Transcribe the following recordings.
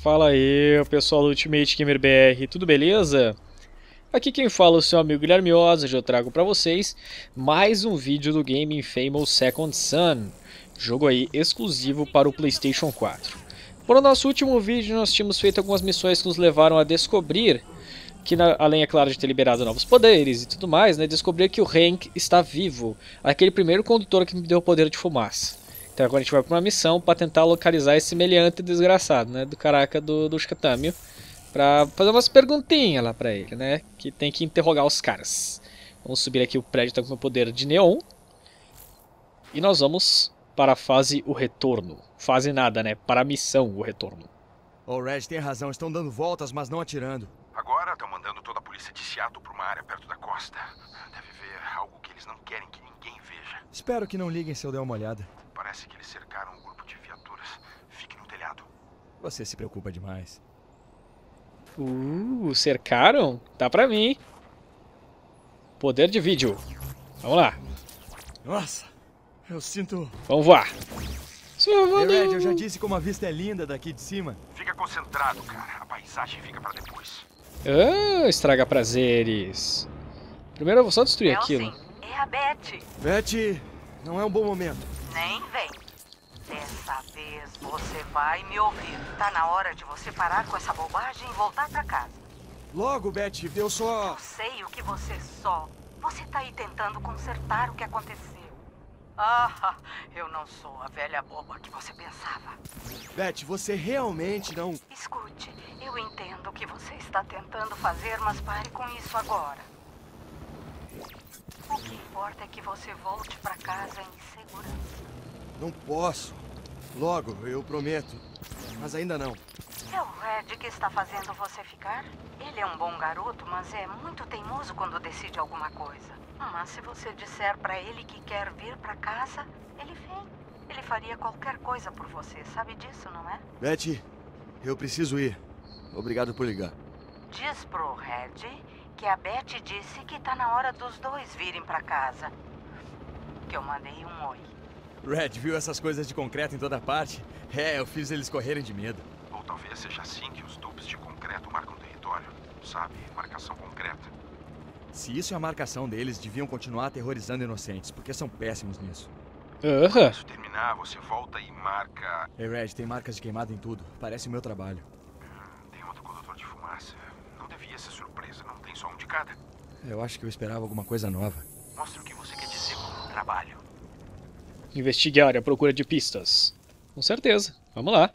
Fala aí, pessoal do Ultimate Gamer BR, tudo beleza? Aqui quem fala é o seu amigo Guilherme Oz. Hoje eu trago pra vocês mais um vídeo do game Infamous Second Son, jogo aí exclusivo para o PlayStation 4. Para o nosso último vídeo nós tínhamos feito algumas missões que nos levaram a descobrir que, além, é claro, de ter liberado novos poderes e tudo mais, né, descobrir que o Hank está vivo, aquele primeiro condutor que me deu o poder de fumaça. Então agora a gente vai para uma missão para tentar localizar esse meliante desgraçado, né, do caraca do Shikatamio, para fazer umas perguntinhas lá para ele, né, que tem que interrogar os caras. Vamos subir aqui, o prédio tá com o poder de neon. E nós vamos para a fase o retorno. Fase nada, né, para a missão o retorno. O Red tem razão, estão dando voltas, mas não atirando. Agora estão mandando toda a polícia de Seattle para uma área perto da costa. Deve ver algo que eles não querem que ninguém veja. Espero que não liguem se eu der uma olhada. Parece que eles cercaram um grupo de viaturas. Fique no telhado. Você se preocupa demais. Cercaram? Tá pra mim. Poder de vídeo. Vamos lá. Nossa, eu sinto... Vamos voar. Red, eu já disse como a vista é linda daqui de cima. Fica concentrado, cara. A paisagem fica para depois. Estraga prazeres. Primeiro eu vou só destruir aquilo. É a Beth. Beth, não é um bom momento. Nem vem. Dessa vez você vai me ouvir. Tá na hora de você parar com essa bobagem e voltar pra casa. Logo, Beth, eu só... Eu sei o que você só. Você tá aí tentando consertar o que aconteceu. Ah, eu não sou a velha boba que você pensava. Beth, você realmente não... Escute, eu entendo o que você está tentando fazer, mas pare com isso agora. O que importa é que você volte pra casa em segurança. Não posso. Logo, eu prometo. Mas ainda não. É o Red que está fazendo você ficar? Ele é um bom garoto, mas é muito teimoso quando decide alguma coisa. Mas se você disser pra ele que quer vir pra casa, ele vem. Ele faria qualquer coisa por você, sabe disso, não é? Beth, eu preciso ir. Obrigado por ligar. Diz pro Red que a Beth disse que tá na hora dos dois virem pra casa. Que eu mandei um oi. Red, viu essas coisas de concreto em toda parte? É, eu fiz eles correrem de medo. Ou talvez seja assim que os tubos de concreto marcam território. Sabe, marcação concreta. Se isso é a marcação deles, deviam continuar aterrorizando inocentes, porque são péssimos nisso. Quando isso terminar, você volta e marca... Hey, Red, tem marcas de queimado em tudo. Parece o meu trabalho. Tem outro condutor de fumaça. Não devia ser surpresa, não tem só um de cada. Eu acho que eu esperava alguma coisa nova. Mostra o que você quer dizer com trabalho. Investigue a área à procura de pistas. Com certeza. Vamos lá.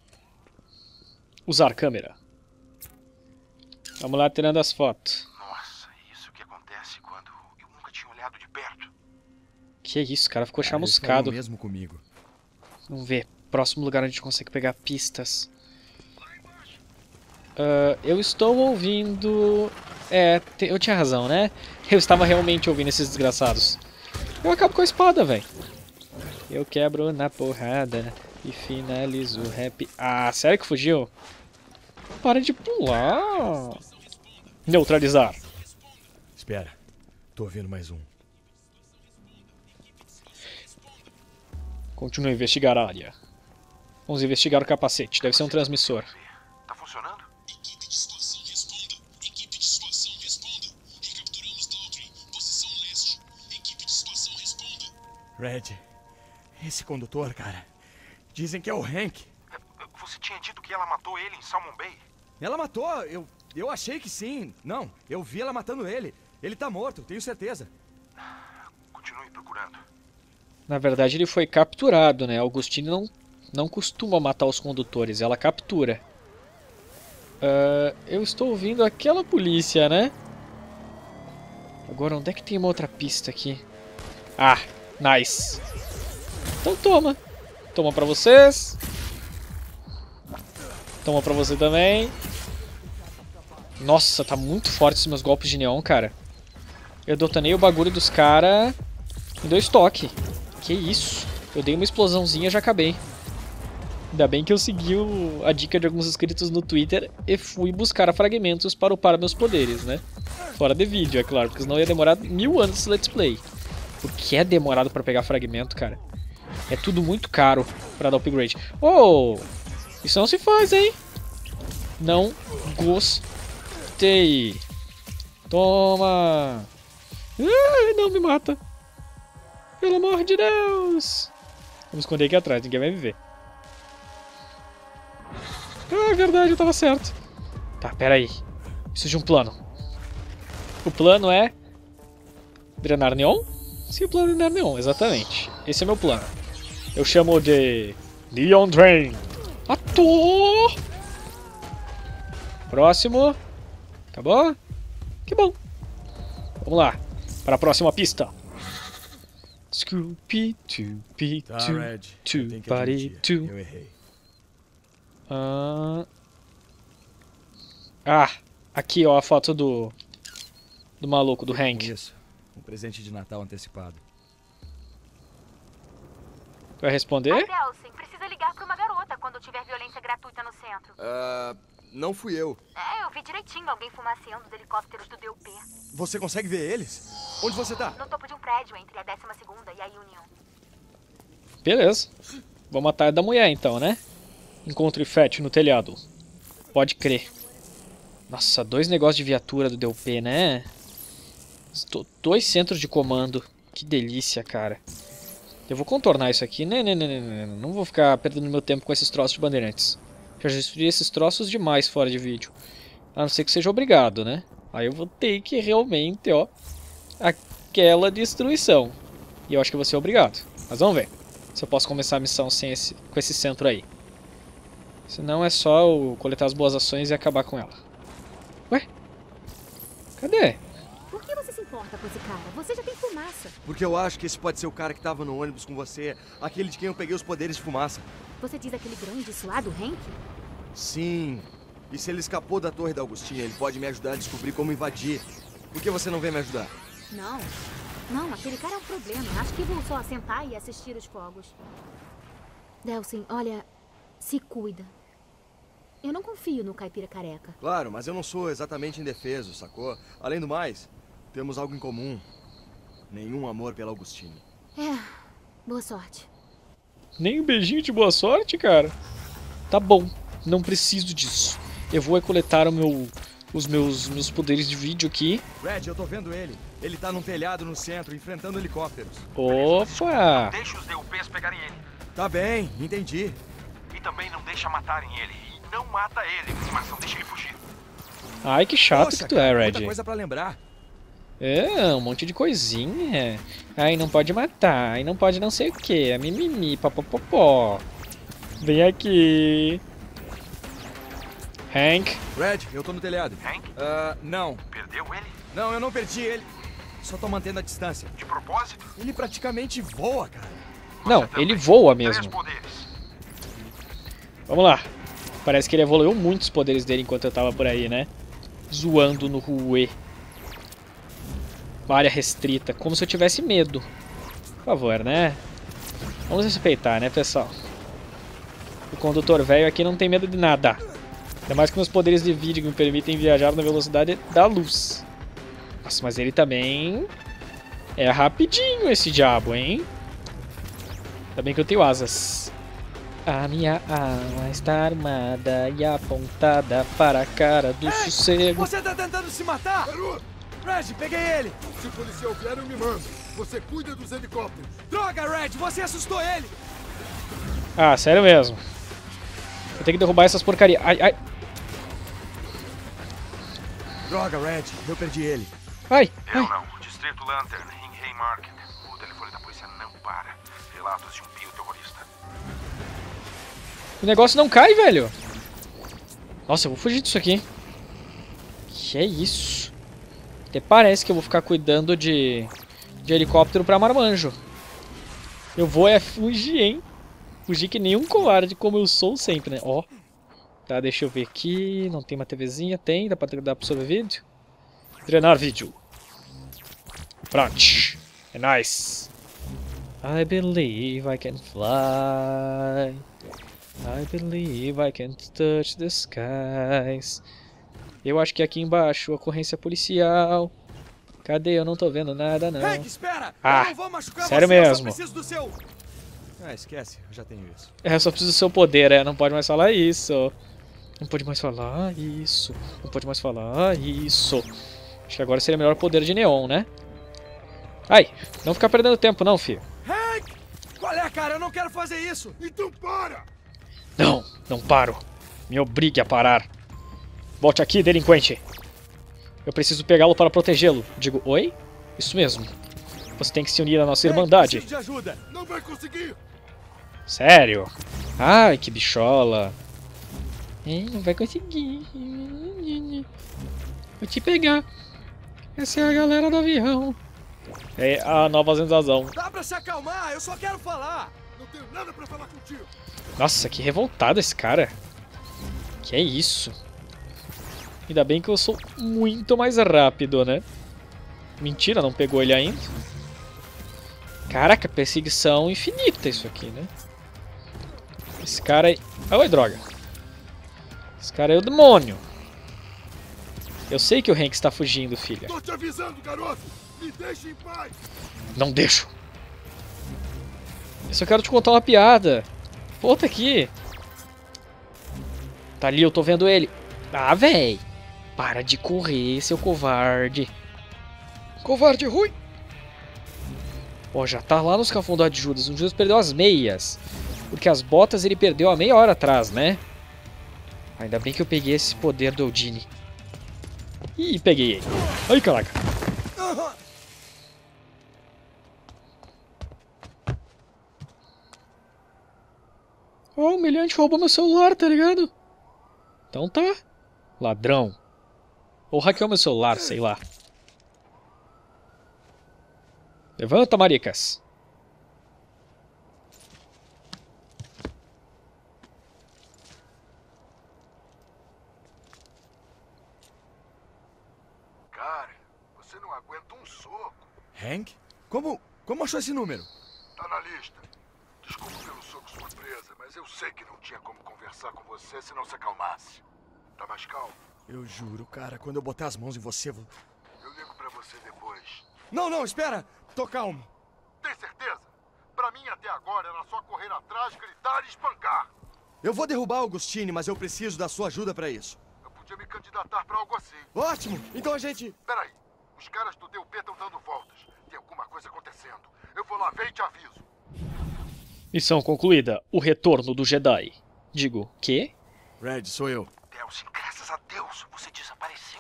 Usar câmera. Vamos lá tirando as fotos. Nossa, isso que acontece quando eu nunca tinha olhado de perto. Que isso, o cara ficou Isso chamuscado. é o mesmo comigo. Vamos ver. Próximo lugar onde a gente consegue pegar pistas. Eu estou ouvindo... eu tinha razão, né? Eu estava realmente ouvindo esses desgraçados. Eu acabo com a espada, velho. Eu quebro na porrada e finalizo o rap. Ah, sério que fugiu? Para de pular. Neutralizar. Espera, tô ouvindo mais um. Continue a investigar a área. Vamos investigar o capacete. Deve ser um transmissor. Tá funcionando? Equipe de situação responda. Equipe de situação responda. Recapturamos Daltry. Posição leste. Equipe de situação responda. Red, esse condutor, cara. Dizem que é o Hank. Você tinha dito que ela matou ele em Salmon Bay? Ela matou, eu achei que sim. Não, eu vi ela matando ele. Ele tá morto, tenho certeza. Continue procurando. Na verdade ele foi capturado, né? Augustine não costuma matar os condutores, ela captura. Eu estou ouvindo aquela polícia, né? Agora onde é que tem uma outra pista aqui? Ah, nice. Então toma. Toma pra vocês. Toma pra você também. Nossa, tá muito forte esses meus golpes de neon, cara. Eu detonei o bagulho dos caras em 2 toques. Que isso? Eu dei uma explosãozinha e já acabei. Ainda bem que eu segui a dica de alguns inscritos no Twitter e fui buscar fragmentos para upar meus poderes, né? Fora de vídeo, é claro, porque senão ia demorar 1000 anos esse Let's Play. O que é demorado para pegar fragmento, cara? É tudo muito caro para dar upgrade. Oh! Isso não se faz, hein? Não gostei. Toma. Ai, não me mata. Pelo amor de Deus. Vamos esconder aqui atrás, ninguém vai me ver. Ah, é verdade, eu tava certo. Tá, pera aí. Preciso de um plano. O plano é... drenar neon? Sim, o plano é drenar neon, exatamente. Esse é meu plano. Eu chamo de... Neon Drain. Ator! Próximo. Acabou? Que bom. Vamos lá. Para a próxima pista. Scooby, Dooby, Tá, Doo, Red. Doo, Eu tenho que Body, admitir, Doo. eu errei. Ah, aqui ó a foto do maluco, do Hank. Isso. Um presente de Natal antecipado. Vai responder? Delsin, precisa ligar pra uma garota quando tiver violência gratuita no centro. Não fui eu. Eu vi direitinho alguém fumaceando os helicópteros do DUP. Você consegue ver eles? Onde você tá? No topo de um prédio entre a 12ª e a Union. Beleza. Vamos atrás da mulher então, né? Encontre Fett no telhado. Pode crer. Nossa, 2 negócios de viatura do DUP, né? 2 centros de comando. Que delícia, cara. Eu vou contornar isso aqui. Não vou ficar perdendo meu tempo com esses troços de bandeirantes. Já destruí esses troços demais fora de vídeo. A não ser que seja obrigado, né? Aí eu vou ter que realmente, ó... aquela destruição. E eu acho que eu vou ser obrigado. Mas vamos ver se eu posso começar a missão sem com esse centro aí. Senão é só eu coletar as boas ações e acabar com ela. Ué? Cadê? Por que você se importa com esse cara? Você já tem fumaça. Porque eu acho que esse pode ser o cara que tava no ônibus com você. Aquele de quem eu peguei os poderes de fumaça. Você diz aquele grande suado Hank? Sim. E se ele escapou da Torre da Augustinha, ele pode me ajudar a descobrir como invadir. Por que você não vem me ajudar? Não. Não, aquele cara é um problema. Acho que vou só sentar e assistir os fogos. Delsin, olha... se cuida. Eu não confio no caipira careca. Claro, mas eu não sou exatamente indefeso, sacou? Além do mais, temos algo em comum. Nenhum amor pela Augustinha. Boa sorte. Nem um beijinho de boa sorte, cara? Tá bom, não preciso disso. Eu vou coletar os meus poderes de vídeo aqui. Red, eu tô vendo ele. Ele tá num telhado no centro, enfrentando helicópteros. Opa! Deixa os DUPs pegarem ele. Tá bem, entendi. E também não deixa matarem ele. E não mata ele, mas não deixa ele fugir. Ai, que chato Poxa, que tu é, cara, Red. muita coisa pra lembrar. É, um monte de coisinha. Ai, não pode matar. Ai, não pode não sei o que. É mimimi, papapopó. Vem aqui. Hank. Red, eu tô no telhado. Hank? Não. Perdeu ele? Não, eu não perdi ele. Só tô mantendo a distância. De propósito? Ele praticamente voa, cara. Não, ele voa 3 mesmo. poderes. Vamos lá. Parece que ele evoluiu muito os poderes dele enquanto eu tava por aí, né? Zoando no Rue. Área restrita, como se eu tivesse medo. Por favor, né? Vamos respeitar, né, pessoal? O condutor velho aqui não tem medo de nada. Ainda mais que meus poderes de vídeo me permitem viajar na velocidade da luz. Nossa, mas ele também... é rapidinho esse diabo, hein? Ainda bem que eu tenho asas. A minha alma está armada e apontada para a cara do sossego. Você tá tentando se matar? Red, peguei ele! Se o policial vier, eu me mando. Você cuida dos helicópteros. Droga, Red, você assustou ele! Ah, sério mesmo. Eu tenho que derrubar essas porcarias. Ai, ai. Droga, Red, eu perdi ele. Ai, Eu ai. não. Distrito Lantern, em Haymarket. O telefone da polícia não para. Relatos de um bioterrorista. O negócio não cai, velho. Nossa, eu vou fugir disso aqui. Que é isso? Até parece que eu vou ficar cuidando de helicóptero pra marmanjo. Eu vou é fugir, hein? Fugir que nem um covarde, como eu sou sempre, né? Ó. Tá, deixa eu ver aqui. Não tem uma TVzinha? Tem. Dá pra absorver vídeo? Drenar vídeo. Pronto. É nice. I believe I can fly. I believe I can touch the skies. Eu acho que aqui embaixo, ocorrência policial. Cadê? Eu não tô vendo nada, não. Hank, espera! Ah, eu não vou machucar sério você, eu mesmo. só preciso do seu... Ah, esquece, eu já tenho isso. É, eu só preciso do seu poder, não pode mais falar isso. Não pode mais falar isso. Não pode mais falar isso. Acho que agora seria melhor o poder de Neon, né? Ai, não ficar perdendo tempo não, filho. Hank! Qual é, cara? Eu não quero fazer isso! Então para! Não, não paro. Me obrigue a parar. Volte aqui, delinquente. Eu preciso pegá-lo para protegê-lo. Digo, oi? Isso mesmo. Você tem que se unir à nossa irmandade. Preciso de ajuda! Não vai conseguir! Sério? Ai, que bichola. Não vai conseguir. Vou te pegar. Essa é a galera do avião. É a nova sensação. Dá pra se acalmar? Eu só quero falar! Não tenho nada pra falar contigo! Nossa, que revoltado esse cara. Que é isso? Ainda bem que eu sou muito mais rápido, né? Mentira, não pegou ele ainda. Caraca, perseguição infinita isso aqui, né? Esse cara aí... Oi, droga. Esse cara é o demônio. Eu sei que o Hank está fugindo, filha. Tô te avisando, garoto! Me deixe em paz! Não deixo. Eu só quero te contar uma piada. Volta aqui. Tá ali, eu tô vendo ele. Ah, véi. Para de correr, seu covarde. Covarde ruim. Ó, já tá lá nos cafundós de Judas. O Judas perdeu as meias. Porque as botas ele perdeu há meia hora atrás, né? Ainda bem que eu peguei esse poder do Eudine. Ih, peguei ele. Ai, caraca. Ó, o humilhante roubou meu celular, tá ligado? Então tá. Ladrão. Ou hackeou meu celular, sei lá. Levanta, maricas. Cara, você não aguenta um soco. Hank? Como achou esse número? Tá na lista. Desculpa pelo soco surpresa, mas eu sei que não tinha como conversar com você se não se acalmasse. Tá mais calmo? Eu juro, cara, quando eu botar as mãos em você... Eu ligo pra você depois. Não, espera! Tô calmo. Tem certeza? Pra mim, até agora, era só correr atrás, gritar e espancar. Eu vou derrubar Augustine, mas eu preciso da sua ajuda pra isso. Eu podia me candidatar pra algo assim. Ótimo! Então a gente... Peraí, os caras do DUP estão dando voltas. Tem alguma coisa acontecendo. Eu vou lá ver e te aviso. Missão concluída. O retorno do Jedi. Digo, quê? Red, sou eu. Delsin, graças a Deus, você desapareceu.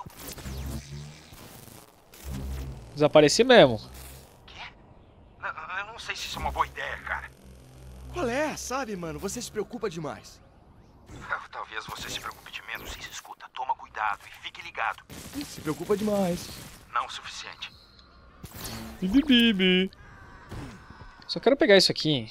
Desapareci mesmo. Quê? Eu não sei se isso é uma boa ideia, cara. Qual é? Sabe, mano, você se preocupa demais. Talvez você se preocupe de menos. Escuta, toma cuidado e fique ligado. Se preocupa demais. Não o suficiente. Bibi. Só quero pegar isso aqui.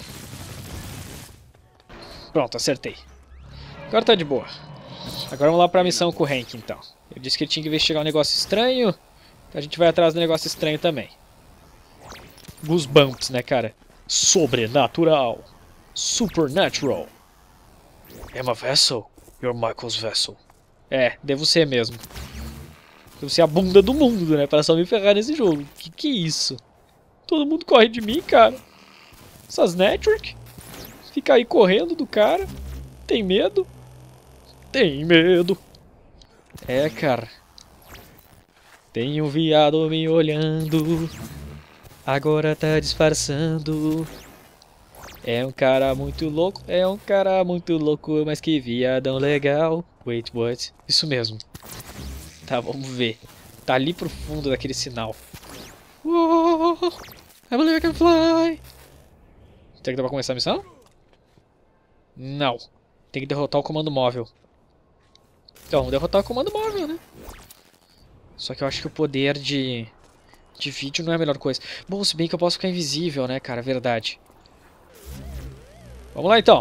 Pronto, acertei. Agora tá de boa. Agora vamos lá pra missão com o Hank, então. Eu disse que ele tinha que investigar um negócio estranho. Então a gente vai atrás do negócio estranho também. Goosebumps, né, cara? Sobrenatural. Supernatural. Am a vessel? You're Michael's vessel. É, devo ser mesmo. Devo ser a bunda do mundo, né? Pra só me ferrar nesse jogo. Que é isso? Todo mundo corre de mim, cara. Essas network. Fica aí correndo do cara. Tem medo? Tem medo. É, cara. Tem um viado me olhando. Agora tá disfarçando. É um cara muito louco. É um cara muito louco. Mas que viadão legal. Wait, what? Isso mesmo. Tá, vamos ver. Tá ali pro fundo daquele sinal. Uou, I believe I can fly. Será que dá pra começar a missão? Não. Tem que derrotar o comando móvel. Então, vamos derrotar o comando móvel, né? Só que eu acho que o poder de vídeo não é a melhor coisa. Bom, se bem que eu posso ficar invisível, né, cara? Verdade. Vamos lá, então.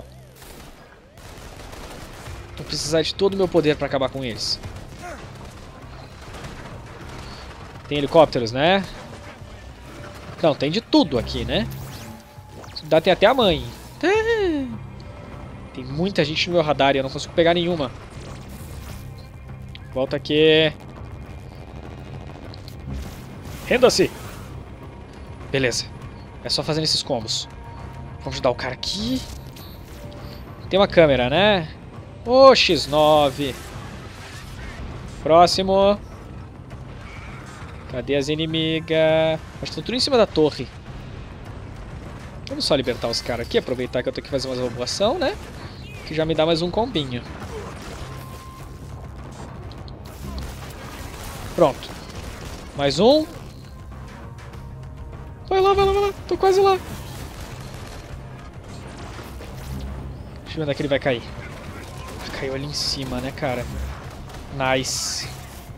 Vou precisar de todo o meu poder pra acabar com eles. Tem helicópteros, né? Não, tem de tudo aqui, né? Tem até a mãe. Tem muita gente no meu radar e eu não consigo pegar nenhuma. Volta aqui. Renda-se. Beleza. É só fazendo esses combos. Vamos ajudar o cara aqui. Tem uma câmera, né? Ô, X9. Próximo. Cadê as inimigas? Acho que estão tudo em cima da torre. Vamos só libertar os caras aqui. Aproveitar que eu tenho que fazer uma evacuação, né? Que já me dá mais um combinho. Pronto. Mais um. Vai lá, vai lá, vai lá. Tô quase lá. Deixa eu ver onde é que ele vai cair. Caiu ali em cima, né, cara? Nice.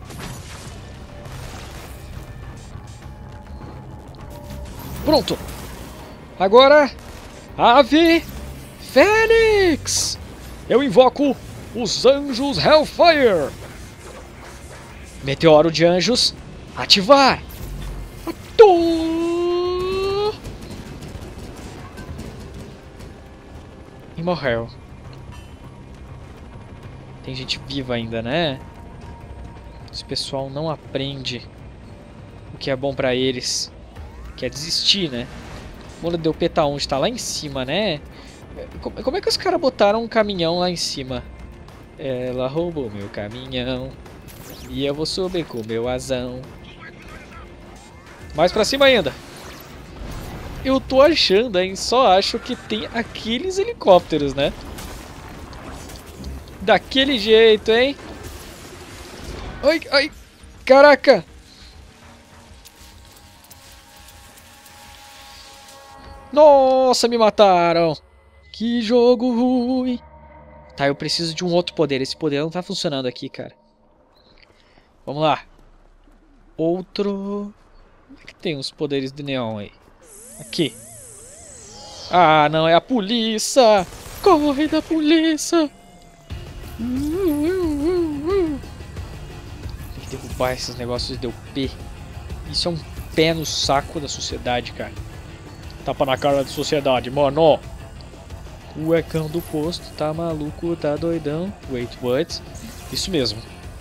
Pronto. Agora, Ave Fênix. Eu invoco os anjos Hellfire. Meteoro de anjos, ativar. E morreu. Tem gente viva ainda, né? Esse pessoal não aprende o que é bom pra eles. Que é desistir, né? O mundo deu peta onde? Tá lá em cima, né? Como é que os caras botaram um caminhão lá em cima? Ela roubou meu caminhão e eu vou subir com meu asão. Mais pra cima ainda. Eu tô achando, hein? Só acho que tem aqueles helicópteros, né? Daquele jeito, hein? Ai, ai. Caraca. Nossa, me mataram. Que jogo ruim. Tá, eu preciso de um outro poder. Esse poder não tá funcionando aqui, cara. Vamos lá. Outro... Como é que tem os poderes de neon aí? Aqui. Ah, não. É a polícia. Corre da polícia. Tem que derrubar esses negócios de DUP. Isso é um pé no saco da sociedade, cara. Tapa na cara da sociedade, mano. O ecão do posto tá maluco, tá doidão. Wait, what? Isso mesmo.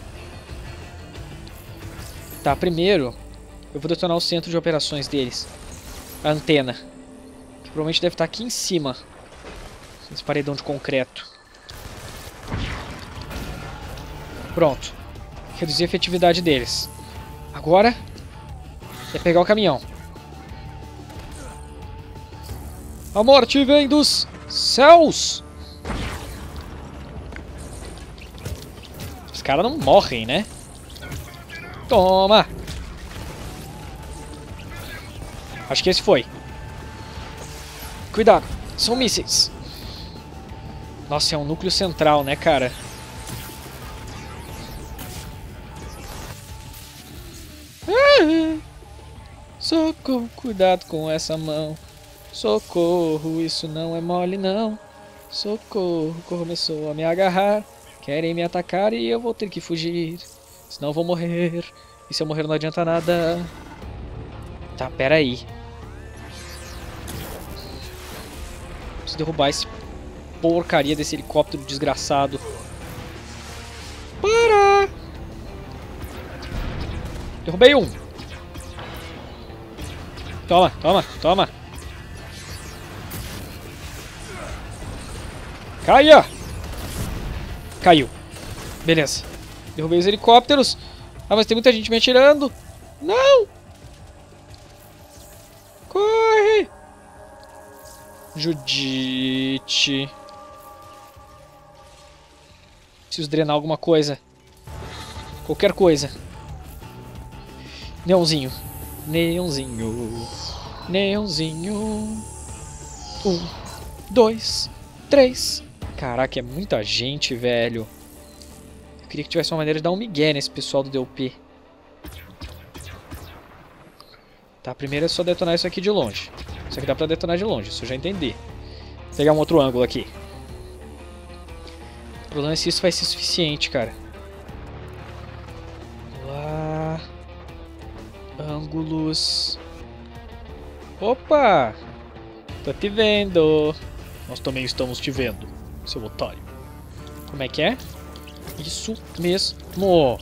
Tá, primeiro eu vou detonar o centro de operações deles. A antena. Que provavelmente deve estar aqui em cima. Esse paredão de concreto. Pronto. Reduzir a efetividade deles. Agora é pegar o caminhão. A morte vem dos céus! Os caras não morrem, né? Toma! Acho que esse foi. Cuidado, são mísseis. Nossa, é um núcleo central, né, cara? Socorro, cuidado com essa mão. Socorro, isso não é mole não. Socorro, começou a me agarrar. Querem me atacar e eu vou ter que fugir. Senão eu vou morrer. E se eu morrer não adianta nada. Tá, pera aí. Preciso derrubar esse porcaria desse helicóptero desgraçado. Para! Derrubei um. Toma, toma, toma. Caia! Caiu. Beleza. Derrubei os helicópteros. Ah, mas tem muita gente me atirando. Não! Corre! Judite. Preciso drenar alguma coisa. Qualquer coisa. Neonzinho. Neonzinho. Neonzinho. 1, 2, 3. Caraca, é muita gente, velho. Eu queria que tivesse uma maneira de dar um migué nesse pessoal do DUP. Tá, primeiro é só detonar isso aqui de longe. Isso aqui dá pra detonar de longe, isso eu já entendi. Vou pegar um outro ângulo aqui. O problema é se isso vai ser suficiente, cara. Lá. Ângulos. Opa! Tô te vendo. Nós também estamos te vendo, seu otário. Como é que é? Isso mesmo.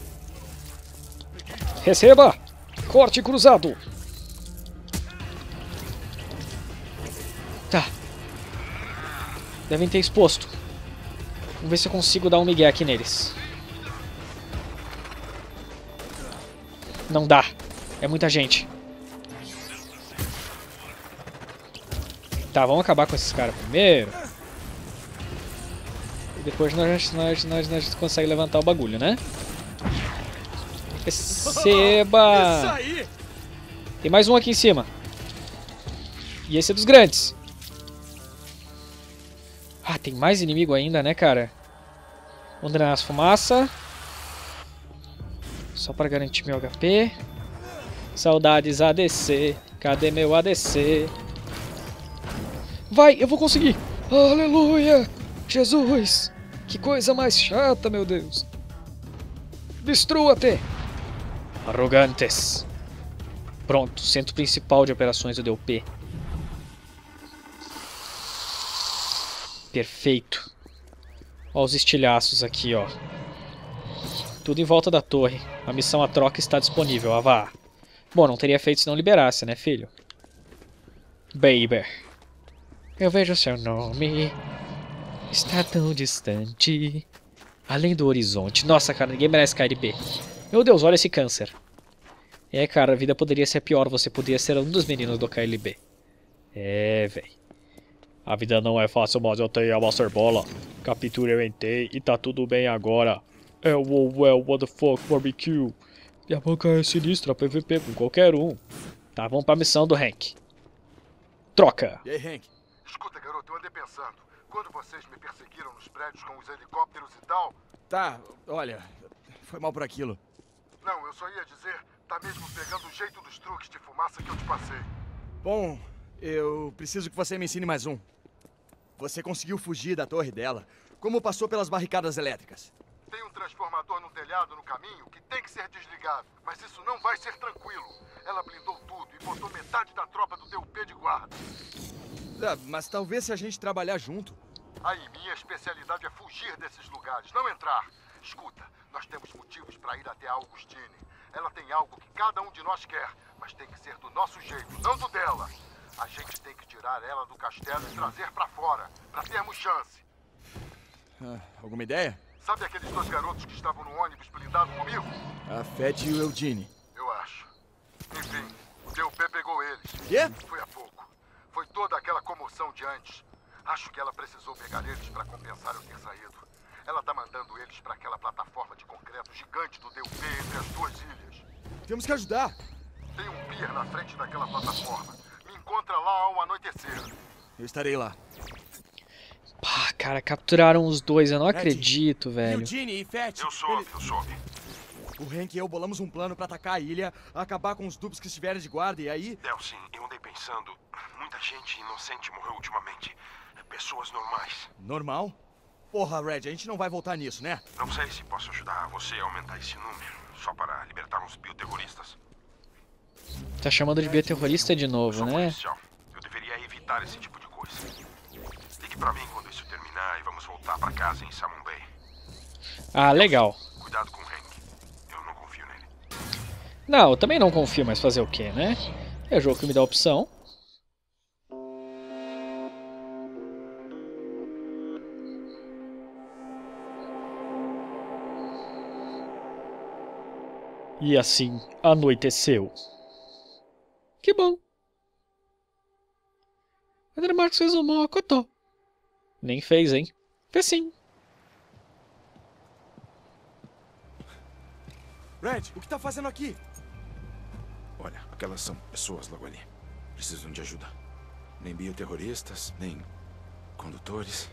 Receba! Corte cruzado. Tá. Devem ter exposto. Vamos ver se eu consigo dar um migué aqui neles. Não dá. É muita gente. Tá, vamos acabar com esses caras primeiro. E depois nós conseguimos levantar o bagulho, né? Receba! Isso aí! Tem mais um aqui em cima. E esse é dos grandes. Ah, tem mais inimigo ainda, né, cara? Vamos drenar as fumaças. Só pra garantir meu HP. Saudades ADC. Cadê meu ADC? Vai, eu vou conseguir. Aleluia! Jesus! Que coisa mais chata, meu Deus. Destrua-te! Arrogantes. Pronto, centro principal de operações do DUP. Perfeito. Olha os estilhaços aqui, ó. Tudo em volta da torre. A missão a troca está disponível, Avá. Bom, não teria feito se não liberasse, né, filho? Baby. Eu vejo seu nome. Está tão distante. Além do horizonte. Nossa, cara, ninguém merece KLB. Meu Deus, olha esse câncer. É, cara, a vida poderia ser pior. Você poderia ser um dos meninos do KLB. É, velho. A vida não é fácil, mas eu tenho a Master Bola. Captura eu entrei e tá tudo bem agora. Well, what the fuck, barbecue. E a banca é sinistra, PVP com qualquer um. Tá, vamos pra missão do Hank. Troca. E aí, Hank? Escuta, garoto, eu andei pensando. Quando vocês me perseguiram nos prédios com os helicópteros e tal... Tá, olha, foi mal por aquilo. Não, eu só ia dizer, tá mesmo pegando o jeito dos truques de fumaça que eu te passei. Bom, eu preciso que você me ensine mais um. Você conseguiu fugir da torre dela. Como passou pelas barricadas elétricas? Tem um transformador no telhado no caminho que tem que ser desligado. Mas isso não vai ser tranquilo. Ela blindou tudo e botou metade da tropa do DUP de guarda. Ah, mas talvez se a gente trabalhar junto. Aí, minha especialidade é fugir desses lugares, não entrar. Escuta, nós temos motivos para ir até a Augustine. Ela tem algo que cada um de nós quer, mas tem que ser do nosso jeito, não do dela. A gente tem que tirar ela do castelo e trazer pra fora, pra termos chance. Alguma ideia? Sabe aqueles dois garotos que estavam no ônibus blindado comigo? A Fed e o Eugene. Eu acho. Enfim, o DUP pegou eles. Quê? Foi há pouco. Foi toda aquela comoção de antes. Acho que ela precisou pegar eles pra compensar eu ter saído. Ela tá mandando eles pra aquela plataforma de concreto gigante do DUP entre as duas ilhas. Temos que ajudar. Tem um pier na frente daquela plataforma. Me encontra lá ao anoitecer. Eu estarei lá. Pá, cara, capturaram os dois. Eu não Fred, acredito, velho. Eugene e Fed. Eu soube. O Hank e eu bolamos um plano pra atacar a ilha, acabar com os dupes que estiverem de guarda e aí... Delsin, eu andei pensando. Muita gente inocente morreu ultimamente. Pessoas normais. Normal? Porra, Red, a gente não vai voltar nisso, né? Não sei se posso ajudar você a aumentar esse número. Só para libertar uns bioterroristas. Tá chamando de bioterrorista de Eu novo, sou né? policial. Eu deveria evitar esse tipo de coisa. Ligue pra mim quando isso terminar e vamos voltar pra casa em Salmon Bay. Ah, legal. Cuidado com o Hank. Eu não confio nele. Não, eu também não confio, mas fazer o quê, né? É o jogo que me dá a opção. E assim anoiteceu. Que bom. André Marcos fez um mocotó. Nem fez, hein? Fez sim. Red, o que tá fazendo aqui? Olha, aquelas são pessoas logo ali. Precisam de ajuda. Nem bioterroristas, nem condutores.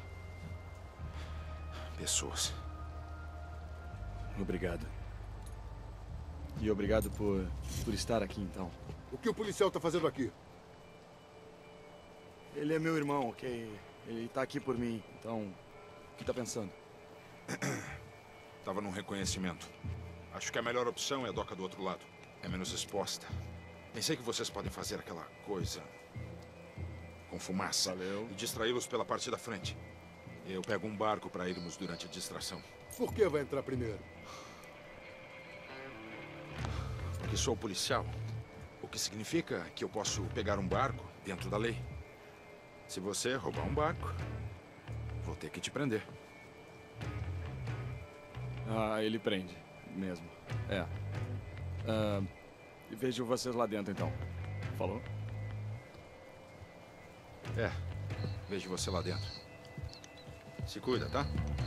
Pessoas. Obrigado. E obrigado por estar aqui, então. O que o policial tá fazendo aqui? Ele é meu irmão, ok? Ele tá aqui por mim, então... O que tá pensando? Tava num reconhecimento. Acho que a melhor opção é a doca do outro lado. É menos exposta. Pensei que vocês podem fazer aquela coisa... com fumaça. Valeu. E distraí-los pela parte da frente. Eu pego um barco para irmos durante a distração. Por que vai entrar primeiro? Porque sou policial. O que significa que eu posso pegar um barco dentro da lei. Se você roubar um barco, vou ter que te prender. Ah, ele prende. Mesmo. É. Vejo vocês lá dentro, então. Falou? É, vejo você lá dentro. Se cuida, tá?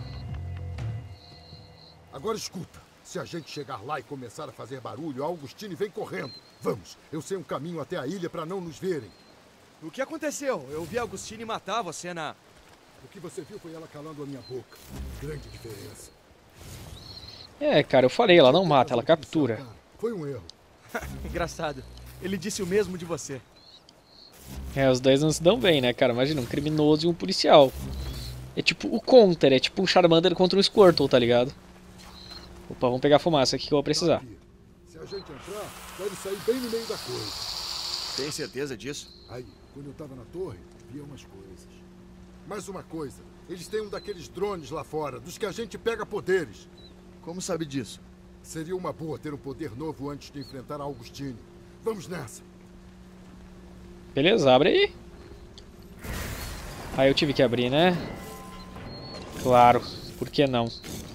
Agora escuta. Se a gente chegar lá e começar a fazer barulho, a Augustine vem correndo. Vamos, eu sei um caminho até a ilha para não nos verem. O que aconteceu? Eu vi a Augustine matar você na... O que você viu foi ela calando a minha boca. Grande diferença. É, cara, eu falei, ela não mata, ela captura. Foi um erro. Engraçado. Ele disse o mesmo de você. É, os dois não se dão bem, né, cara? Imagina, um criminoso e um policial. É tipo o Counter, é tipo um Charmander contra um Squirtle, tá ligado? Opa, vamos pegar a fumaça aqui que eu vou precisar. Se a gente entrar, deve sair bem no meio da coisa. Tem certeza disso? Aí, quando eu tava na torre, via umas coisas. Mais uma coisa, eles têm um daqueles drones lá fora, dos que a gente pega poderes. Como sabe disso? Seria uma boa ter um poder novo antes de enfrentar a Augustine. Vamos nessa. Beleza, abre aí. Aí eu tive que abrir, né? Claro, por que não?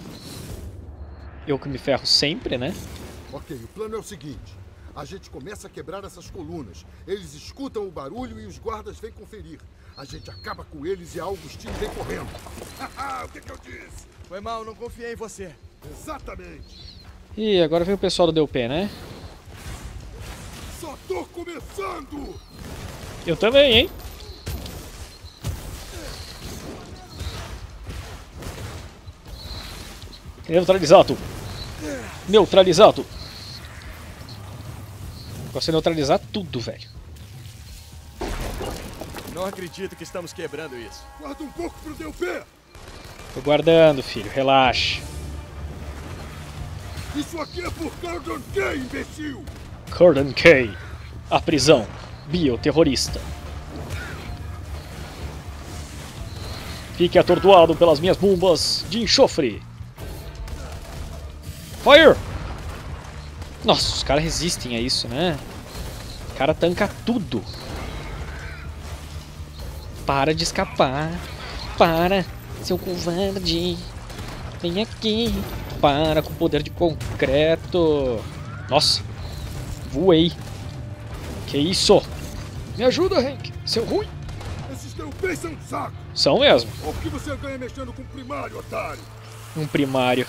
Eu que me ferro sempre, né? Ok, o plano é o seguinte. A gente começa a quebrar essas colunas. Eles escutam o barulho e os guardas vêm conferir. A gente acaba com eles e a Augustine vem correndo. O que eu disse? Foi mal, não confiei em você. Exatamente. E agora vem o pessoal do DUP, né? Só tô começando! Eu também, hein? Neutralizado. Neutralizado. Gosto de neutralizar tudo, velho. Não acredito que estamos quebrando isso. Guarda um pouco pro DUP! Tô guardando, filho. Relaxa. Isso aqui é por Cordon K, imbecil! Cordon K. A prisão. Bioterrorista. Fique atordoado pelas minhas bombas de enxofre. Fire! Nossa, os caras resistem a isso, né? O cara tanca tudo. Para de escapar. Para, seu covarde. Vem aqui. Para com o poder de concreto. Nossa. Voei. Que isso? Me ajuda, Hank. Seu ruim. Esses DUPs são um saco! São mesmo. O que você ganha mexendo com o primário, otário? Um primário.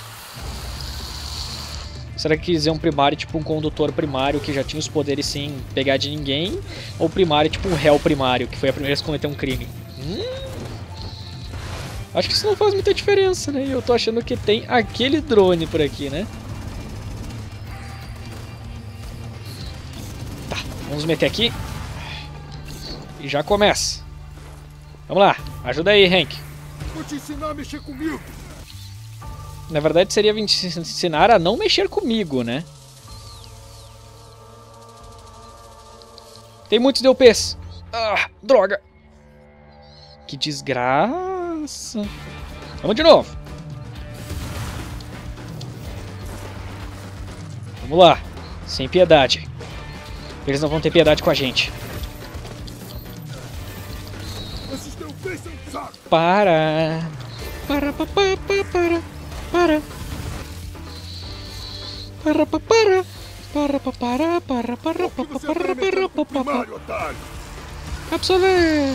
Será que quer dizer um primário tipo um condutor primário que já tinha os poderes sem pegar de ninguém? Ou primário tipo um réu primário, que foi a primeira vez que cometeu um crime? Acho que isso não faz muita diferença, né? Eu tô achando que tem aquele drone por aqui, né? Tá, vamos meter aqui. E já começa. Vamos lá, ajuda aí, Hank. Vou te ensinar a mexer comigo! Na verdade seria me ensinar a não mexer comigo, né? Tem muitos DUPs. Ah, droga. Que desgraça. Vamos de novo. Vamos lá. Sem piedade. Eles não vão ter piedade com a gente. Esses DUPs são um saco! Para. Para. Para. Primário, otário! Absolver.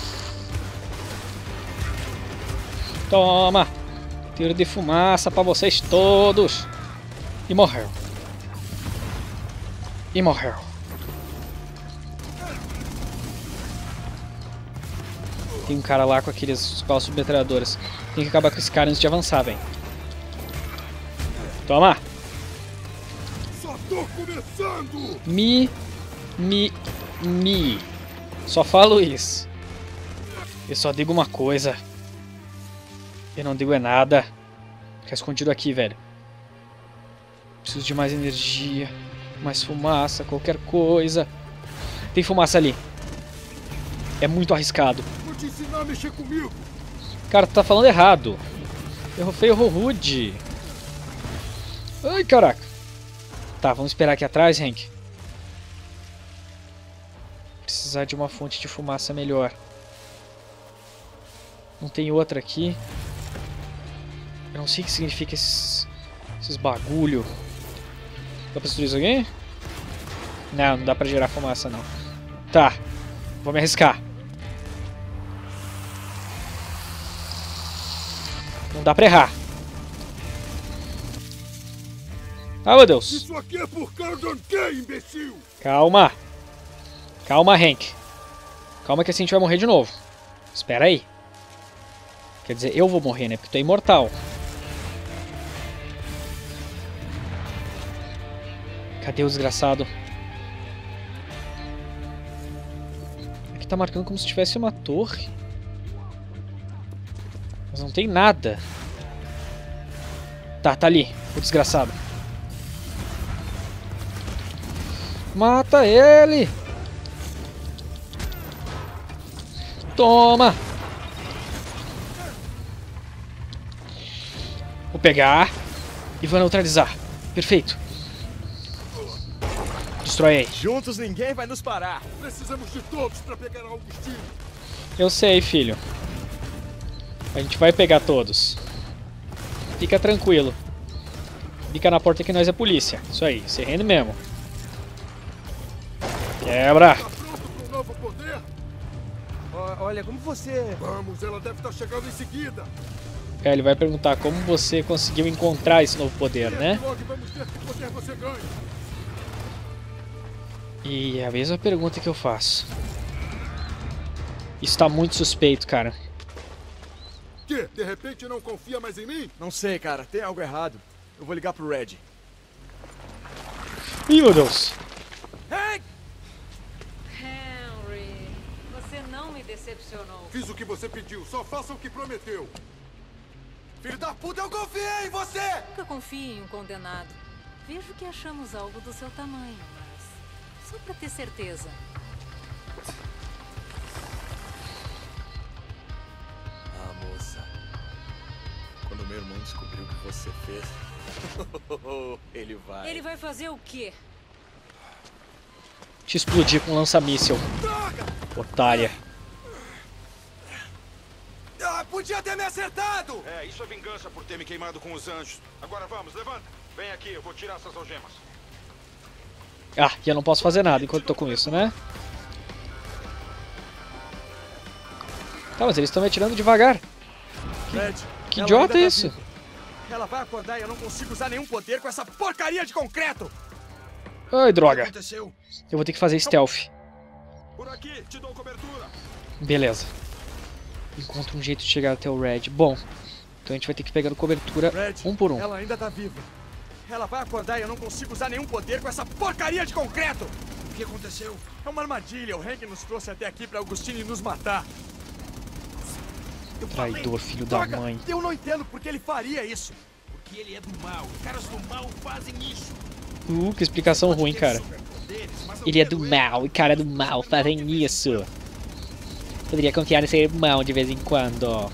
Toma. Tiro de fumaça pra vocês todos. E morreu. E morreu. Tem um cara lá com aqueles balas submetralhadoras. Tem que acabar com esse cara antes de avançar, velho. Toma! Só tô começando! Mi. Só falo isso. Eu só digo uma coisa. Eu não digo é nada. Fica escondido aqui, velho. Preciso de mais energia. Mais fumaça, qualquer coisa. Tem fumaça ali. É muito arriscado. Vou te ensinar a mexer comigo! Cara, tu tá falando errado. Errou feio, errou rude. Ai, caraca. Tá, vamos esperar aqui atrás, Hank. Precisar de uma fonte de fumaça melhor. Não tem outra aqui. Eu não sei o que significa esses Esses bagulho. Dá pra destruir isso aqui? Não, não dá pra gerar fumaça não. Tá, vou me arriscar. Não dá pra errar. Ah, meu Deus. Isso aqui é por causa do quê, imbecil? Calma. Calma, Hank. Calma que assim a gente vai morrer de novo. Espera aí. Quer dizer, eu vou morrer, né? Porque tu é imortal. Cadê o desgraçado? Aqui tá marcando como se tivesse uma torre. Mas não tem nada. Tá, tá ali. O desgraçado. Mata ele! Toma! Vou pegar e vou neutralizar. Perfeito. Destrói aí. Juntos ninguém vai nos parar. Precisamos de todos para pegar Augustine. Eu sei, filho. A gente vai pegar todos. Fica tranquilo. Fica na porta que nós é polícia. Isso aí, se rende mesmo. Quebra! Tá pronto pro novo poder? Olha, como você... Vamos, ela deve estar chegando em seguida. Ele vai perguntar como você conseguiu encontrar esse novo poder, né? Logo vamos ver que poder você ganha. E é a mesma pergunta que eu faço. Isso tá muito suspeito, cara. Que? De repente não confia mais em mim? Não sei, cara. Tem algo errado. Eu vou ligar pro Red. Ih, meu Deus. Henry, você não me decepcionou. Fiz o que você pediu, só faça o que prometeu. Filho da puta, eu confiei em você! Nunca confie em um condenado. Vejo que achamos algo do seu tamanho, mas... só pra ter certeza. Ah, moça. Quando meu irmão descobriu o que você fez... Ele vai... Ele vai fazer o quê? Te explodir com um lança-míssel. Otária. Ah, podia ter me acertado! É, isso é vingança por ter me queimado com os anjos. Agora vamos, levanta. Vem aqui, eu vou tirar essas algemas. Ah, e eu não posso fazer nada enquanto tô com isso, né? Tá, mas eles estão me atirando devagar. Red, Que ela idiota ainda é tá isso? viva. Ela vai acordar e eu não consigo usar nenhum poder com essa porcaria de concreto! Ai, O que droga. aconteceu? Eu vou ter que fazer stealth. Por aqui, te dou cobertura. Beleza. Encontra um jeito de chegar até o Red. Bom, então a gente vai ter que pegar cobertura Red, um por um. ela ainda tá viva. Ela vai acordar e eu não consigo usar nenhum poder com essa porcaria de concreto! O que aconteceu? É uma armadilha. O Hank nos trouxe até aqui pra Augustine nos matar. Eu Traidor, falei, filho da droga, mãe. Eu não entendo por que ele faria isso. Porque ele é do mal. Caras do mal fazem isso. Que explicação ruim, cara. Ele é do mal, e cara do mal fazem isso. Poderia confiar nesse irmão de vez em quando.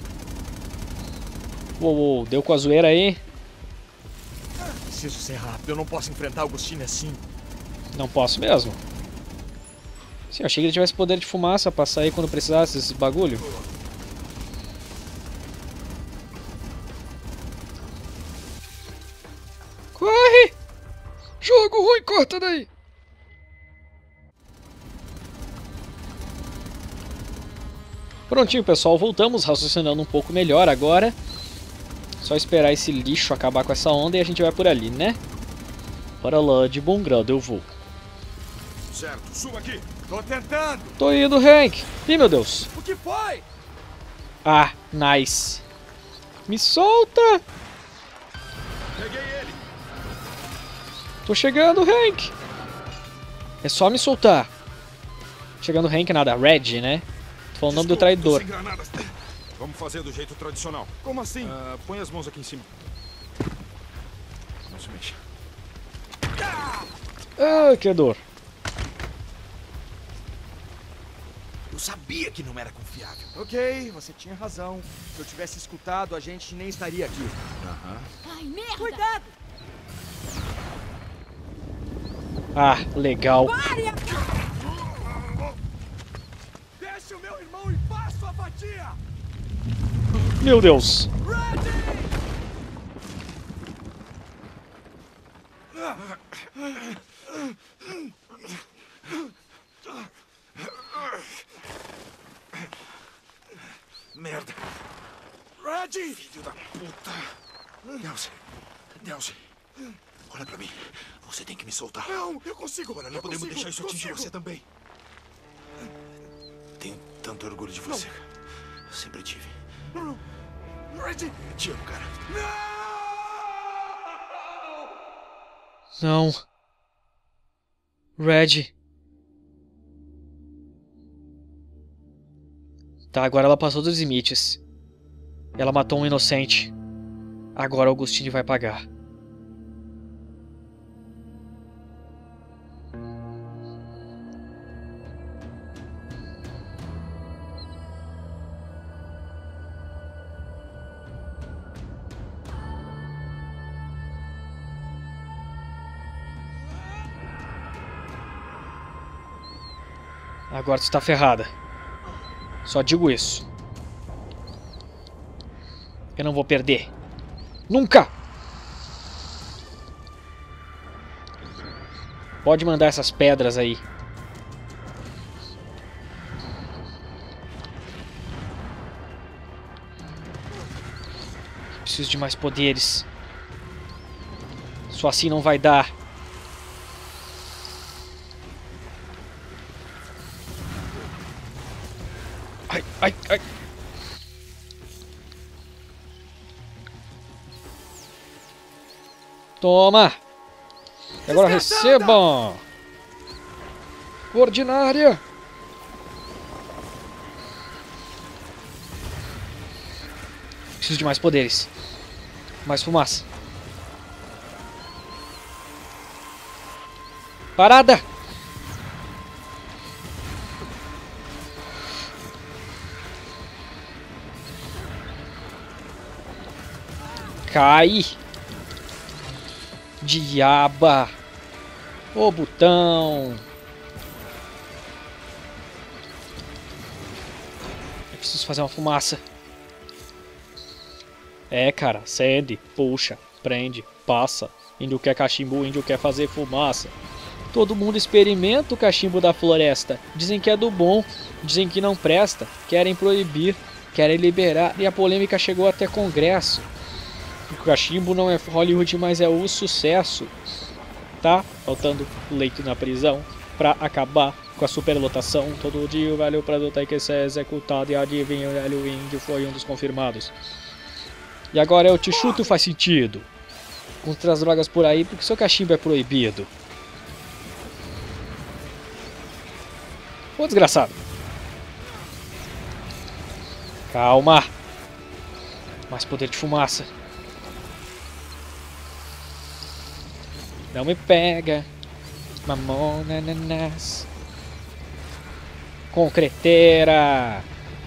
Uou, deu com a zoeira aí? Preciso ser rápido. Eu não posso enfrentar Augustine assim. Não posso mesmo. Sim, eu achei que ele tivesse poder de fumaça pra sair quando precisasse desse bagulho. Corre! Jogo ruim, corta daí! Prontinho, pessoal, voltamos raciocinando um pouco melhor agora. Só esperar esse lixo acabar com essa onda e a gente vai por ali, né? Para lá, de bom grado eu vou. Certo, suba aqui. Tô tentando. Tô indo, Hank! Ih, meu Deus! O que foi? Ah, nice! Me solta! Peguei ele. Tô chegando, Hank! É só me soltar. Chegando, Hank, nada. Red, né? Tô falando o nome do traidor. Tô sem granadas. Vamos fazer do jeito tradicional. Como assim? Põe as mãos aqui em cima. Não se mexa. Ah, que dor. Eu sabia que não era confiável. Ok, você tinha razão. Se eu tivesse escutado, a gente nem estaria aqui. Ai, merda! Cuidado! Ah, legal. Deixe o meu irmão em paz, sua fatia! Meu Deus. Merda. Red! Filho da puta. Delcy. Olha pra mim. Você tem que me soltar. Não, eu consigo. Agora não podemos deixar isso atingir você também. Tenho tanto orgulho de você. Sempre tive. Red! Te amo, cara. Não. Red. Tá, agora ela passou dos limites. Ela matou um inocente. Agora Augustine vai pagar. Agora tu tá ferrada. Só digo isso. Eu não vou perder. Nunca! Pode mandar essas pedras aí. Preciso de mais poderes. Só assim não vai dar. Ai, ai, ai. Toma! E agora receba! Ordinária! Preciso de mais poderes. Mais fumaça. Parada! Cai! Diaba! Ô botão! Eu preciso fazer uma fumaça. É, cara, acende, puxa, prende, passa. Índio quer cachimbo, índio quer fazer fumaça. Todo mundo experimenta o cachimbo da floresta. Dizem que é do bom, dizem que não presta. Querem proibir, querem liberar. E a polêmica chegou até Congresso. O cachimbo não é Hollywood, mas é o sucesso. Tá faltando leito na prisão pra acabar com a superlotação. Todo dia o velho preso tem que ser executado. E adivinha, o velho índio foi um dos confirmados. E agora eu te chuto, faz sentido. Com outras drogas por aí, porque seu cachimbo é proibido. Ô desgraçado. Calma. Mais poder de fumaça. Não me pega. Mamona, ananás. Concreteira.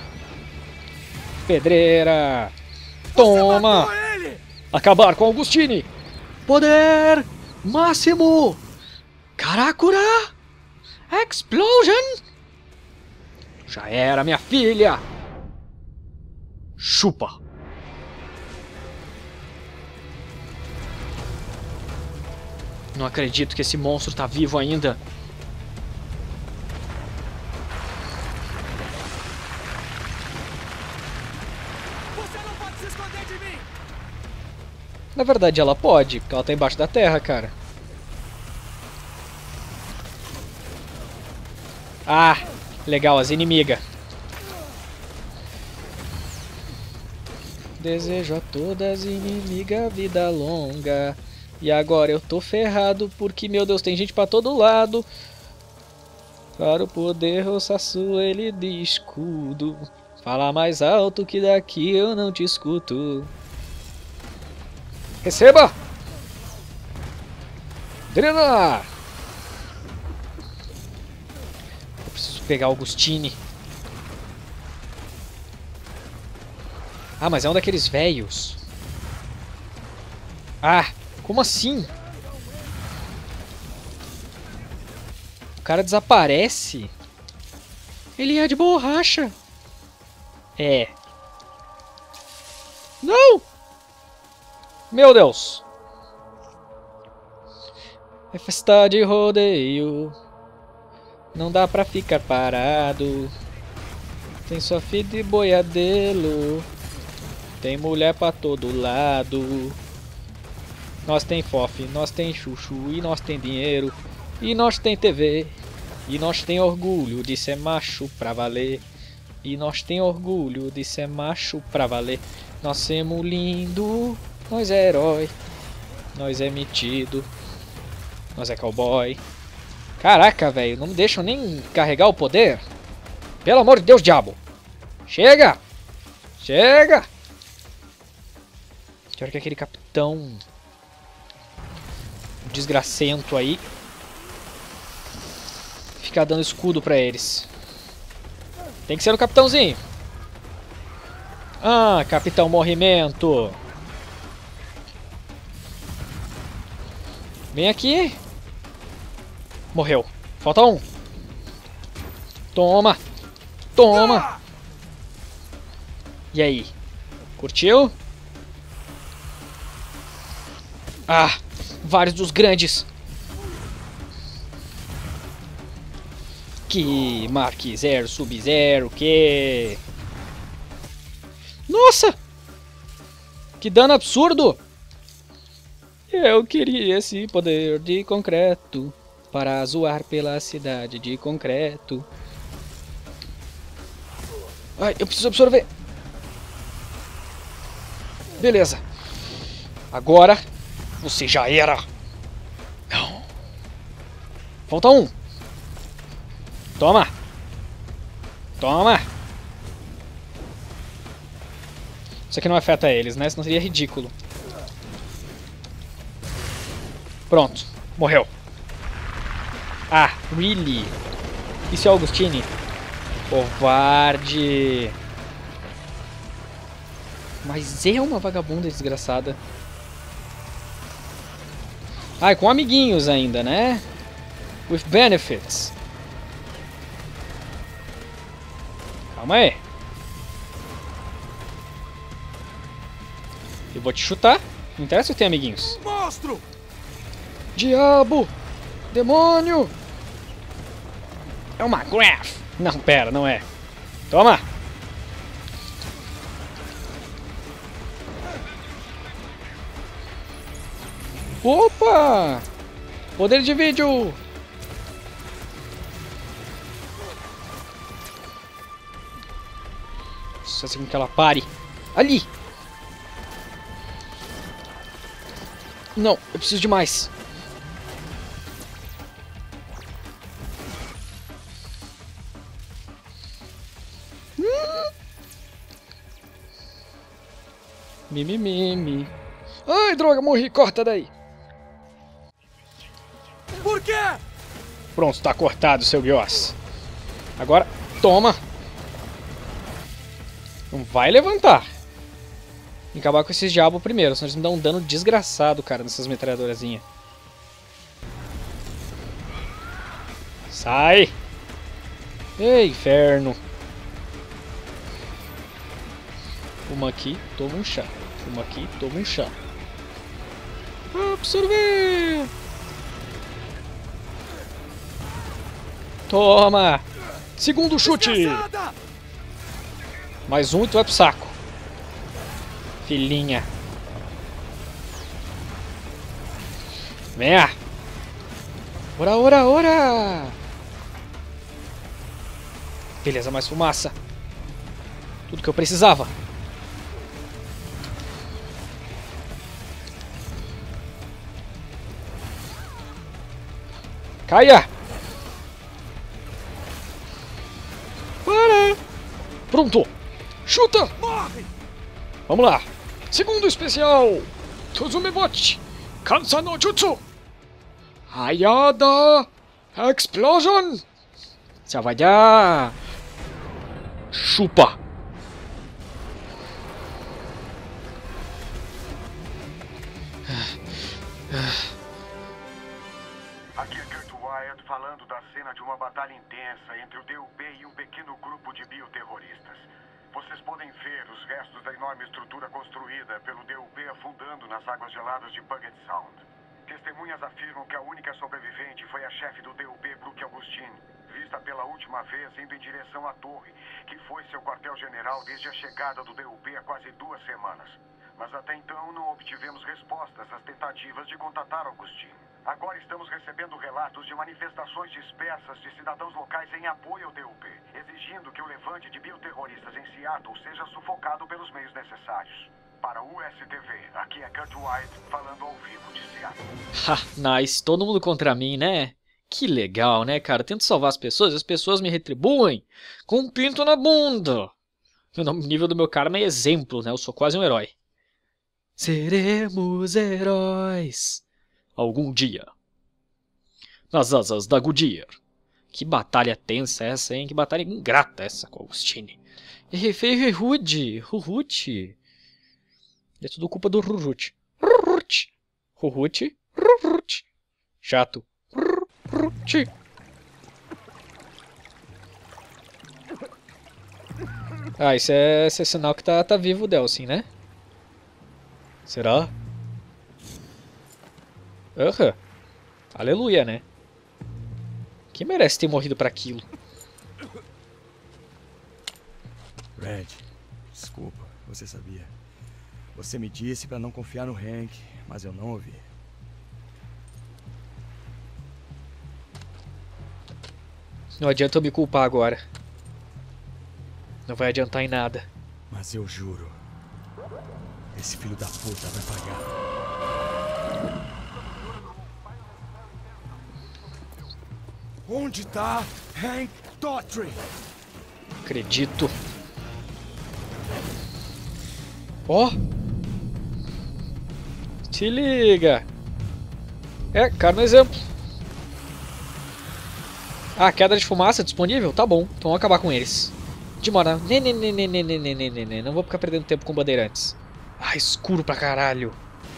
Pedreira. Toma. Acabar com Augustine. Poder máximo. Karakura. Explosion. Já era, minha filha. Chupa. Não acredito que esse monstro tá vivo ainda. Você não pode se esconder de mim! Na verdade ela pode, porque ela tá embaixo da terra, cara. Ah, legal, as inimigas. Desejo a todas inimigas vida longa. E agora eu tô ferrado porque, meu Deus, tem gente pra todo lado. Para o poder Rossaçu ele de escudo. Fala mais alto que daqui eu não te escuto. Receba! Drena! Eu preciso pegar Augustine. Ah, mas é um daqueles velhos. Ah! Como assim? O cara desaparece? Ele é de borracha. É. Não! Meu Deus! É festa de rodeio. Não dá pra ficar parado. Tem só filho de boiadeiro. Tem mulher pra todo lado. Nós tem fofe, nós tem chuchu. E nós tem dinheiro. E nós tem TV. E nós tem orgulho de ser macho pra valer. E nós tem orgulho de ser macho pra valer. Nós somos lindo. Nós é herói. Nós é metido. Nós é cowboy. Caraca, velho. Não me deixam nem carregar o poder. Pelo amor de Deus, diabo. Chega. Chega. Que hora que aquele capitão desgracento aí ficar dando escudo pra eles. Tem que ser no capitãozinho. Ah, capitão morrimento. Vem aqui. Morreu. Falta um. Toma. Toma. E aí? Curtiu? Ah, vários dos grandes. Que Mark Zero, Sub-Zero, que... Nossa! Que dano absurdo! Eu queria esse poder de concreto para zoar pela cidade de concreto. Ai, eu preciso absorver. Beleza. Agora você já era. Não. Falta um. Toma. Toma. Isso aqui não afeta eles, né? Senão seria ridículo. Pronto. Morreu. Ah, really? Isso é Augustine? Covarde. Mas é uma vagabunda desgraçada. Ah, e com amiguinhos ainda, né? With benefits. Calma aí. Eu vou te chutar. Não interessa se eu tenho amiguinhos. Monstro! Diabo! Demônio! É uma graph! Não, pera, não é. Toma! Opa! Poder de vídeo! Só assim que ela pare. Ali! Não, eu preciso de mais. Mimimi. Ai, droga, morri. Corta daí. Por quê? Pronto, tá cortado, seu Gios. Agora, toma. Não vai levantar. Tem que acabar com esses diabos primeiro, senão eles me dão um dano desgraçado, cara, nessas metralhadorazinhas. Sai! Ei, inferno. Uma aqui, toma um chá. Uma aqui, toma um chá. Absorver! Toma! Segundo chute! Mais um e tu vai pro saco. Filhinha. Venha! Ora, ora, ora! Beleza, mais fumaça. Tudo que eu precisava. Caia! Para! Pronto! Chuta! Morre! Vamos lá! Segundo especial! Tsuzumebot! Kansa no Jutsu! Hayada! Explosion! Já vai dar! Chupa! Aqui é Kurt Wyatt falando da cena de uma batalha intensa entre o DUP e um pequeno grupo de bioterroristas. Vocês podem ver os restos da enorme estrutura construída pelo DUP afundando nas águas geladas de Puget Sound. Testemunhas Testemunhas afirmam que a única sobrevivente foi a chefe do DUP, Brooke Augustine, vista pela última vez indo em direção à torre, que foi seu quartel-general desde a chegada do DUP há quase 2 semanas. Mas até então não obtivemos respostas às tentativas de contatar Augustine. Agora estamos recebendo relatos de manifestações dispersas de cidadãos locais em apoio ao DUP, exigindo que o levante de bioterroristas em Seattle seja sufocado pelos meios necessários. Para o USTV, aqui é Kurt White, falando ao vivo de Seattle. Ha, nice. Todo mundo contra mim, né? Que legal, né, cara? Eu tento salvar as pessoas me retribuem com um pinto na bunda. O nível do meu karma é exemplo, né? Eu sou quase um herói. Seremos heróis algum dia. Nas asas da Goodyear. Que batalha tensa essa, hein? Que batalha ingrata essa com Augustine. Rurut. É tudo culpa do Rurut. Rurut. Chato. Rurut. Ah, esse é sinal que tá vivo o Delsin, né? Será? Aham. Aleluia, né? Quem merece ter morrido pra aquilo? Red, desculpa, você sabia. Você me disse pra não confiar no Hank, mas eu não ouvi. Não adianta eu me culpar agora. Não vai adiantar em nada. Mas eu juro, esse filho da puta vai pagar. Onde tá Hank Daughtry? Acredito. Ó! Se liga! É, cara, no exemplo. Ah, queda de fumaça disponível? Tá bom, então vamos acabar com eles. Demora. Não vou ficar perdendo tempo com bandeirantes. Ah, escuro pra caralho.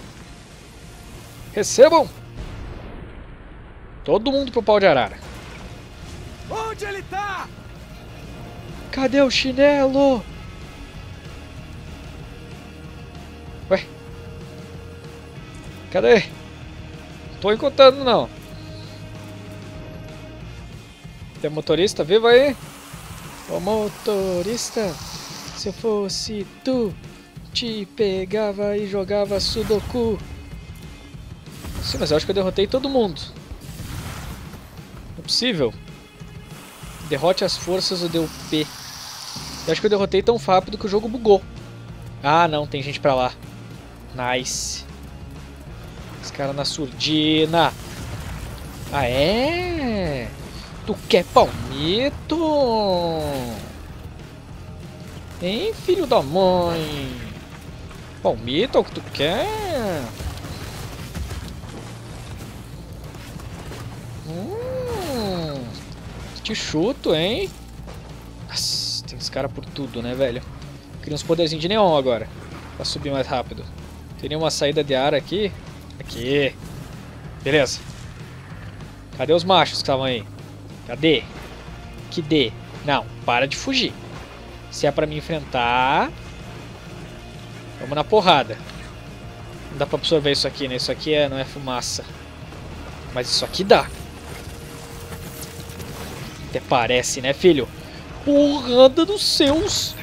Recebam! Todo mundo pro pau de arara. Onde ele tá? Cadê o chinelo? Ué? Cadê? Não tô encontrando não. Tem motorista vivo aí? Ô motorista, se eu fosse tu, te pegava e jogava sudoku. Sim, mas eu acho que eu derrotei todo mundo. Não é possível. Derrote as forças do DUP. Eu acho que eu derrotei tão rápido que o jogo bugou. Ah, não, tem gente pra lá. Nice. Esse cara na surdina. Ah, é? Tu quer palmito? Hein, filho da mãe? Palmito é o que tu quer? Te chuto, hein? Nossa, tem uns caras por tudo, né, velho? Queria uns poderzinhos de neon agora, pra subir mais rápido. Teria uma saída de ar aqui. Aqui. Beleza. Cadê os machos que estavam aí? Cadê? Que dê? Não, para de fugir. Se é pra me enfrentar, vamos na porrada. Não dá pra absorver isso aqui, né? Isso aqui não é fumaça. Mas isso aqui dá. Até parece, né, filho? Porrada dos seus!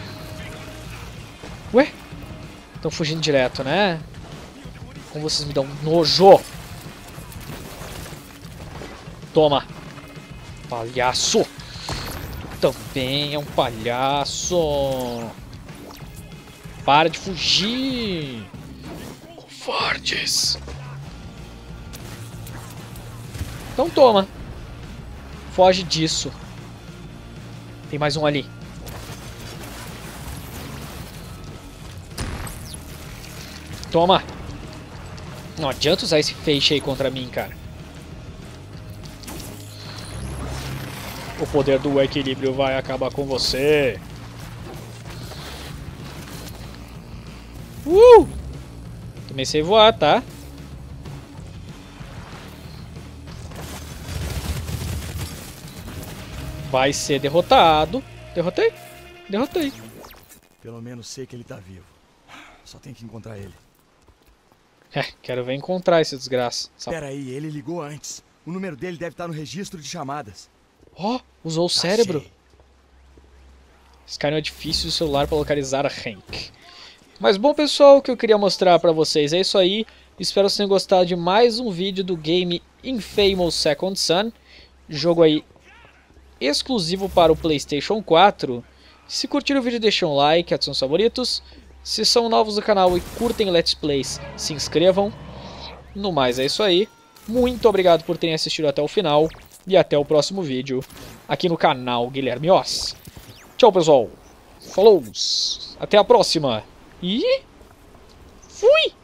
Ué? Estão fugindo direto, né? Como vocês me dão nojo! Toma! Palhaço! Tu também é um palhaço! Para de fugir! Covardes! Então toma! Foge disso. Tem mais um ali. Toma! Não adianta usar esse feixe aí contra mim, cara. O poder do equilíbrio vai acabar com você. Também sei voar, tá? Vai ser derrotado. Derrotei? Derrotei. Pelo menos sei que ele tá vivo. Só tem que encontrar ele. Quero ver encontrar esse desgraça. Pera aí, ele ligou antes. O número dele deve estar no registro de chamadas. Ó, usou o cérebro. Achei. Sky não é difícil o celular para localizar a Hank. Mas bom, pessoal, o que eu queria mostrar para vocês é isso aí. Espero que vocês tenham gostado de mais um vídeo do game Infamous Second Son. Jogo aí exclusivo para o PlayStation 4. Se curtiram o vídeo, deixem um like, adicionem os favoritos. Se são novos no canal e curtem Let's Plays, se inscrevam. No mais é isso aí. Muito obrigado por terem assistido até o final. E até o próximo vídeo aqui no canal Guilherme Oz. Tchau, pessoal. Falou. Até a próxima. E fui!